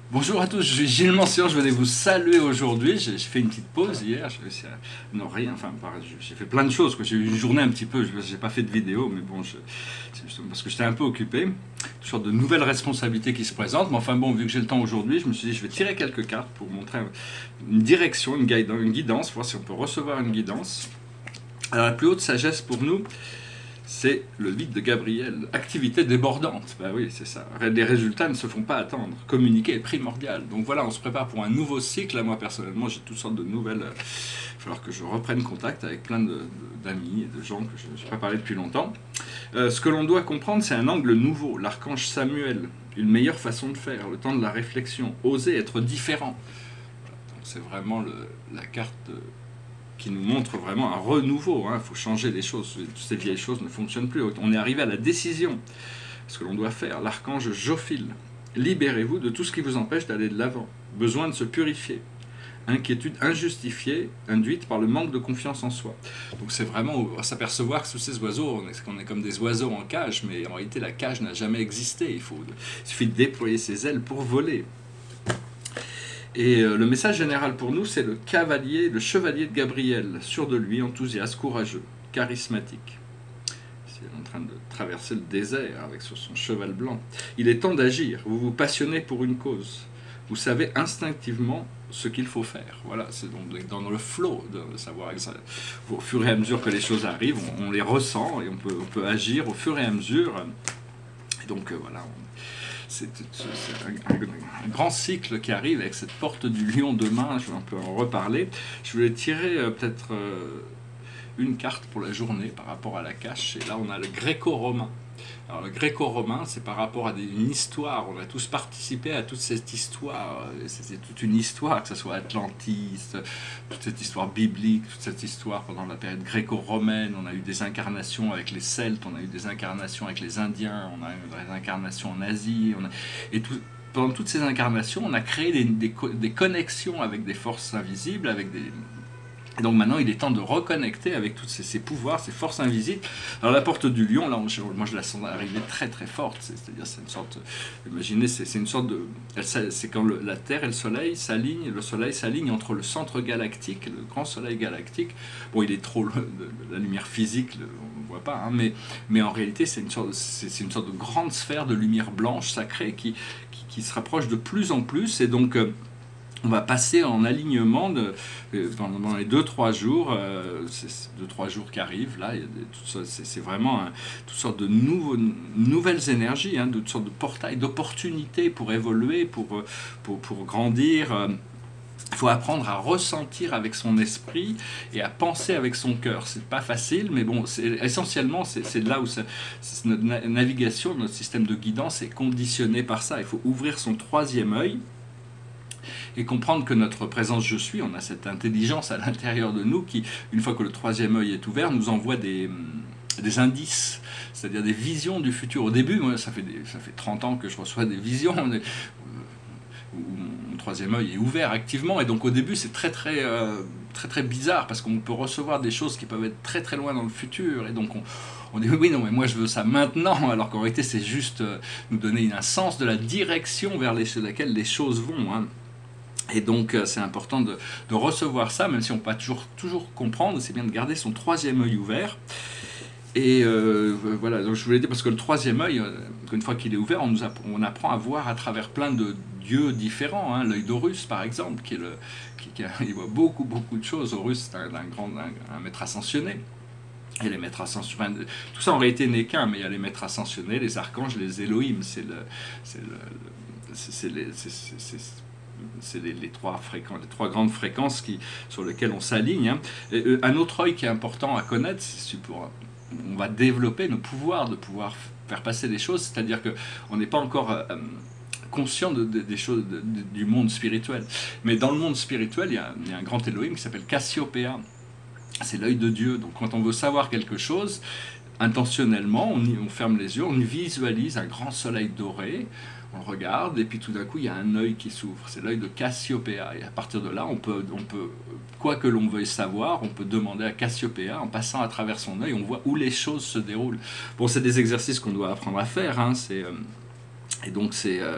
Bonjour à tous, je suis Gilles Mancian, je venais vous saluer aujourd'hui. J'ai fait une petite pause hier, j'ai réussi à... Non, rien, enfin, j'ai fait plein de choses, quoi. J'ai eu une journée un petit peu, j'ai pas fait de vidéo, mais bon, c'est justement parce que j'étais un peu occupé. Toutes sortes de nouvelles responsabilités qui se présentent, mais enfin bon, vu que j'ai le temps aujourd'hui, je me suis dit, je vais tirer quelques cartes pour montrer une direction, une guidance, voir si on peut recevoir une guidance. Alors, la plus haute sagesse pour nous, c'est le vide de Gabriel. Activité débordante, bah oui, c'est ça. Les résultats ne se font pas attendre. Communiquer est primordial. Donc voilà, on se prépare pour un nouveau cycle. Moi, personnellement, j'ai toutes sortes de nouvelles. Il va falloir que je reprenne contact avec plein d'amis et de gens que je n'ai pas parlé depuis longtemps. Ce que l'on doit comprendre, c'est un angle nouveau. L'archange Samuel, une meilleure façon de faire, le temps de la réflexion, oser être différent. Donc c'est vraiment la carte qui nous montre vraiment un renouveau. Il faut changer les choses. Toutes ces vieilles choses ne fonctionnent plus. On est arrivé à la décision. Ce que l'on doit faire. L'archange Jophile. Libérez-vous de tout ce qui vous empêche d'aller de l'avant. Besoin de se purifier. Inquiétude injustifiée, induite par le manque de confiance en soi. Donc c'est vraiment s'apercevoir que tous ces oiseaux, on est comme des oiseaux en cage, mais en réalité la cage n'a jamais existé. Il suffit de déployer ses ailes pour voler. Et le message général pour nous, c'est le chevalier de Gabriel, sûr de lui, enthousiaste, courageux, charismatique. Il est en train de traverser le désert sur son cheval blanc. Il est temps d'agir, vous vous passionnez pour une cause. Vous savez instinctivement ce qu'il faut faire. Voilà, c'est donc dans le flow de savoir au fur et à mesure que les choses arrivent, on les ressent et on peut agir au fur et à mesure. Et donc voilà, c'est un grand cycle qui arrive avec cette porte du lion demain. Je vais un peu en reparler. Je voulais tirer peut-être une carte pour la journée par rapport à la cache. Et là, on a le gréco-romain. Alors, le gréco-romain, c'est par rapport à une histoire. On a tous participé à toute cette histoire. C'est toute une histoire, que ce soit Atlantis, toute cette histoire biblique, toute cette histoire pendant la période gréco-romaine. On a eu des incarnations avec les Celtes, on a eu des incarnations avec les Indiens, on a eu des incarnations en Asie. Pendant toutes ces incarnations, on a créé des connexions avec des forces invisibles, avec des... Et donc maintenant, il est temps de reconnecter avec tous ces pouvoirs, ces forces invisibles. Alors la porte du lion, là, moi je la sens arriver très très forte. C'est-à-dire, c'est une sorte, imaginez, c'est une sorte de, c'est quand la Terre et le Soleil s'alignent entre le centre galactique, le grand Soleil galactique. Bon, il est trop la lumière physique, on ne voit pas, hein, mais en réalité, c'est une sorte de grande sphère de lumière blanche sacrée qui se rapproche de plus en plus, et donc on va passer en alignement pendant les 2-3 jours, 2-3 jours qui arrivent, là, c'est vraiment toutes sortes de nouvelles énergies, hein, toutes sortes de portails, d'opportunités pour évoluer, pour grandir. Il faut apprendre à ressentir avec son esprit et à penser avec son cœur. C'est pas facile, mais bon, essentiellement, c'est là où notre navigation, notre système de guidance est conditionné par ça. Il faut ouvrir son troisième œil et comprendre que notre présence je suis, on a cette intelligence à l'intérieur de nous qui, une fois que le troisième œil est ouvert, nous envoie des indices, c'est-à-dire des visions du futur. Au début, moi, ça fait 30 ans que je reçois des visions où mon troisième œil est ouvert activement, et donc au début c'est très bizarre parce qu'on peut recevoir des choses qui peuvent être très très loin dans le futur, et donc on dit oui, non, mais moi je veux ça maintenant, alors qu'en réalité c'est juste nous donner un sens de la direction vers laquelle les choses vont, hein. Et donc c'est important de recevoir ça, même si on ne peut pas toujours comprendre. C'est bien de garder son troisième œil ouvert. Et voilà, donc je voulais dire, parce que le troisième œil, une fois qu'il est ouvert, on apprend à voir à travers plein de dieux différents, hein. L'œil d'Horus par exemple, il voit beaucoup de choses. Horus, c'est un maître ascensionné. Et les maîtres ascensionnés, tout ça en réalité n'est qu'un, mais il y a les maîtres ascensionnés, les archanges, les Elohim, c'est les trois grandes fréquences sur lesquelles on s'aligne, hein. Un autre œil qui est important à connaître, on va développer nos pouvoirs de pouvoir faire passer des choses, c'est-à-dire qu'on n'est pas encore conscient des choses du monde spirituel. Mais dans le monde spirituel, il y a un grand Elohim qui s'appelle Cassiopéa. C'est l'œil de Dieu. Donc quand on veut savoir quelque chose, intentionnellement, on ferme les yeux, on visualise un grand soleil doré, on le regarde, et puis tout d'un coup, il y a un œil qui s'ouvre. C'est l'œil de Cassiopéa. Et à partir de là, on peut, quoi que l'on veuille savoir, on peut demander à Cassiopéa, en passant à travers son œil, on voit où les choses se déroulent. Bon, c'est des exercices qu'on doit apprendre à faire, hein, et donc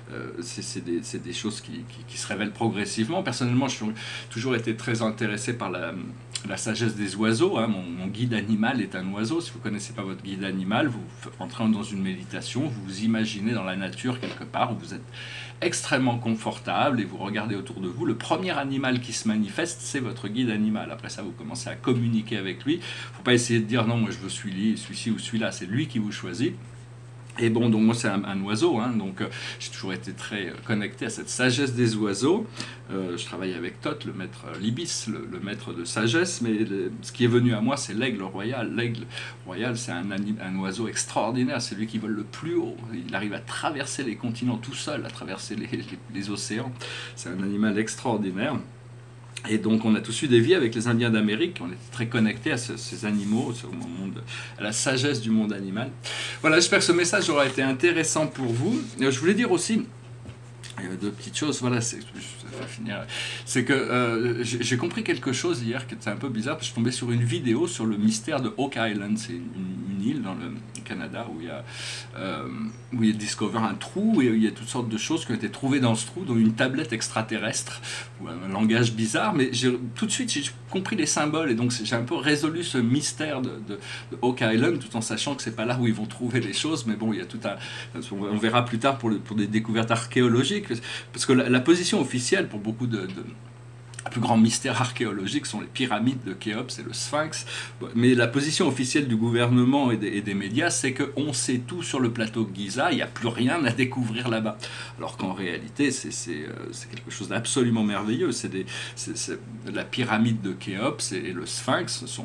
c'est des choses qui se révèlent progressivement. Personnellement, je suis toujours été très intéressé par la sagesse des oiseaux. Hein. Mon guide animal est un oiseau. Si vous ne connaissez pas votre guide animal, vous entrez dans une méditation, vous vous imaginez dans la nature quelque part où vous êtes extrêmement confortable et vous regardez autour de vous. Le premier animal qui se manifeste, c'est votre guide animal. Après ça, vous commencez à communiquer avec lui. Il ne faut pas essayer de dire non, moi je veux celui-ci ou celui-là. C'est lui qui vous choisit. Et bon, donc moi c'est un oiseau, hein, donc j'ai toujours été très connecté à cette sagesse des oiseaux. Je travaille avec Thoth, le maître l'ibis, le maître de sagesse, mais ce qui est venu à moi c'est l'aigle royal. L'aigle royal c'est un oiseau extraordinaire, c'est lui qui vole le plus haut. Il arrive à traverser les continents tout seul, à traverser les océans. C'est un animal extraordinaire. Et donc on a tous eu des vies avec les Indiens d'Amérique, on était très connectés à ces animaux, à la sagesse du monde animal. Voilà, j'espère que ce message aura été intéressant pour vous. Je voulais dire aussi deux petites choses, voilà, c'est que j'ai compris quelque chose hier qui était un peu bizarre, parce que je suis tombé sur une vidéo sur le mystère de Oak Island, c'est une île dans le Canada où il y a discover un trou, et il y a toutes sortes de choses qui ont été trouvées dans ce trou, dont une tablette extraterrestre, ou un langage bizarre, mais tout de suite j'ai compris les symboles, et donc j'ai un peu résolu ce mystère de Oak Island, tout en sachant que c'est pas là où ils vont trouver les choses, mais bon, il y a tout un... On verra plus tard pour des découvertes archéologiques, parce que la position officielle pour beaucoup de plus grands mystères archéologiques sont les pyramides de Khéops et le Sphinx, mais la position officielle du gouvernement et des médias, c'est qu'on sait tout sur le plateau de Giza, il n'y a plus rien à découvrir là-bas. Alors qu'en réalité, c'est quelque chose d'absolument merveilleux. La pyramide de Khéops et le Sphinx sont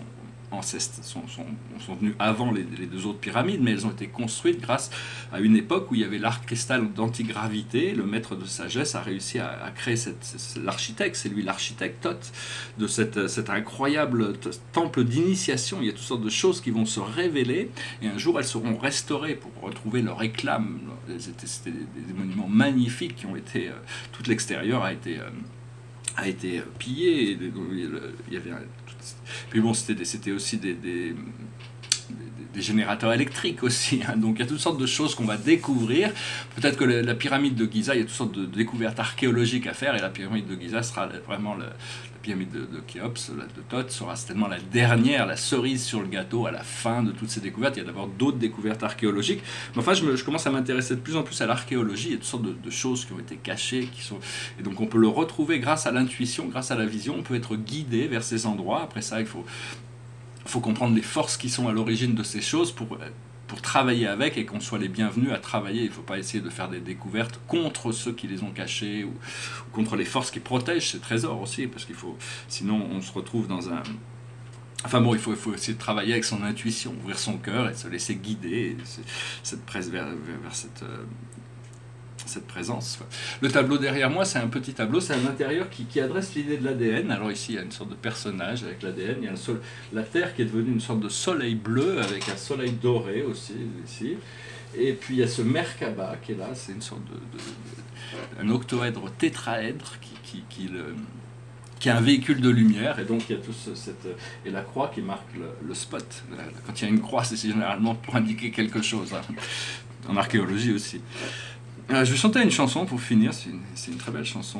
venus avant les deux autres pyramides, mais elles ont été construites grâce à une époque où il y avait l'arc cristal d'antigravité. Le maître de sagesse a réussi à créer l'architecte, c'est lui l'architecte Thoth, de cet incroyable temple d'initiation. Il y a toutes sortes de choses qui vont se révéler, et un jour elles seront restaurées pour retrouver leur éclat. C'était des monuments magnifiques qui ont été... tout l'extérieur a été pillé, il y avait puis bon, c'était aussi des générateurs électriques aussi, hein. Donc il y a toutes sortes de choses qu'on va découvrir. Peut-être que la pyramide de Giza, il y a toutes sortes de découvertes archéologiques à faire, et la pyramide de Giza sera vraiment la pyramide de Khéops, de Thoth, sera certainement la dernière, la cerise sur le gâteau à la fin de toutes ces découvertes. Il y a d'abord d'autres découvertes archéologiques, mais enfin je commence à m'intéresser de plus en plus à l'archéologie. Il y a toutes sortes de choses qui ont été cachées, et donc on peut le retrouver grâce à l'intuition, grâce à la vision. On peut être guidé vers ces endroits. Après ça, il faut comprendre les forces qui sont à l'origine de ces choses pour travailler avec, et qu'on soit les bienvenus à travailler. Il ne faut pas essayer de faire des découvertes contre ceux qui les ont cachés, ou contre les forces qui protègent ces trésors aussi, parce sinon on se retrouve dans un... Enfin bon, il faut essayer de travailler avec son intuition, ouvrir son cœur et se laisser guider, vers cette présence. Le tableau derrière moi, c'est un petit tableau, c'est un intérieur qui adresse l'idée de l'ADN. Alors ici, il y a une sorte de personnage avec l'ADN, il y a la Terre qui est devenue une sorte de soleil bleu avec un soleil doré aussi, ici. Et puis il y a ce Merkaba qui est là, c'est une sorte un octoèdre tétraèdre qui est un véhicule de lumière, et donc il y a et la croix qui marque le spot. Quand il y a une croix, c'est généralement pour indiquer quelque chose, hein. En archéologie aussi. Je vais chanter une chanson pour finir, c'est une très belle chanson.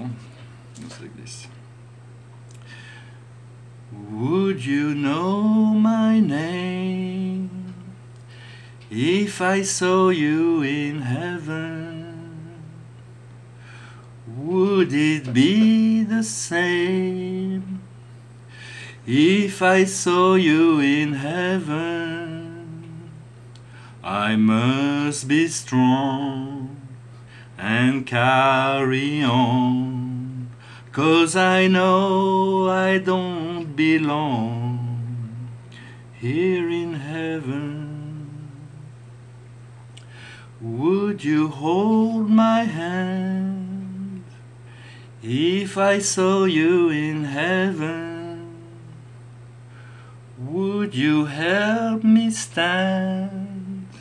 Would you know my name if I saw you in heaven? Would it be the same if I saw you in heaven? I must be strong and carry on, 'cause I know I don't belong here in heaven. Would you hold my hand if I saw you in heaven? Would you help me stand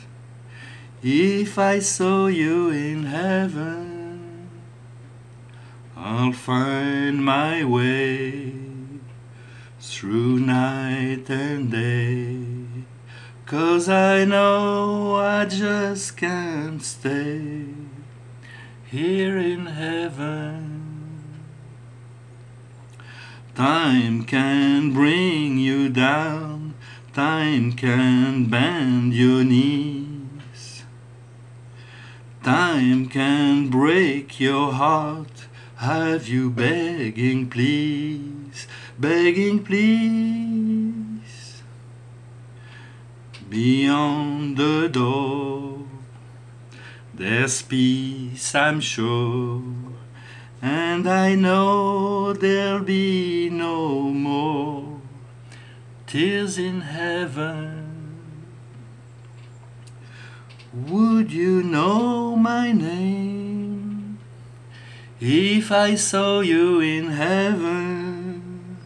if I saw you in heaven? I'll find my way through night and day, 'cause I know I just can't stay here in heaven. Time can bring you down, time can bend your knees, time can break your heart, have you begging please, begging please. Beyond the door, there's peace, I'm sure, and I know there'll be no more tears in heaven. Would you know my name if I saw you in heaven?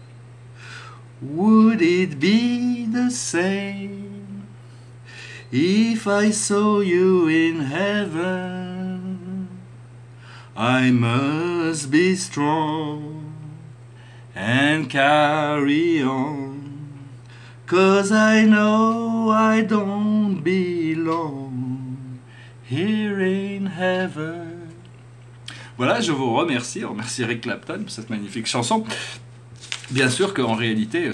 Would it be the same if I saw you in heaven? I must be strong and carry on, 'cause I know I don't belong here in heaven. Voilà, je vous remercie, je remercie Eric Clapton pour cette magnifique chanson. Bien sûr qu'en réalité,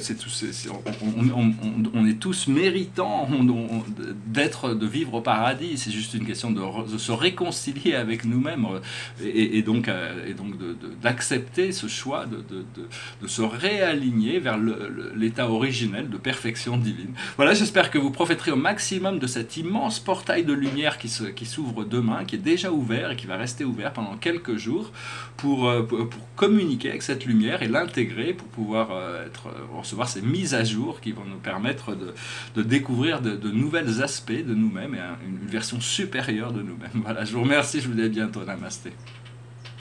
on est tous méritants de vivre au paradis. C'est juste une question de se réconcilier avec nous-mêmes et donc d'accepter ce choix, de se réaligner vers l'état originel de perfection divine. Voilà, j'espère que vous profiterez au maximum de cet immense portail de lumière qui s'ouvre demain, qui est déjà ouvert et qui va rester ouvert pendant quelques jours pour communiquer avec cette lumière et l'intégrer pour pouvoir recevoir ces mises à jour qui vont nous permettre de découvrir de nouvelles aspects de nous-mêmes et une version supérieure de nous-mêmes. Voilà, je vous remercie, je vous dis à bientôt, namasté.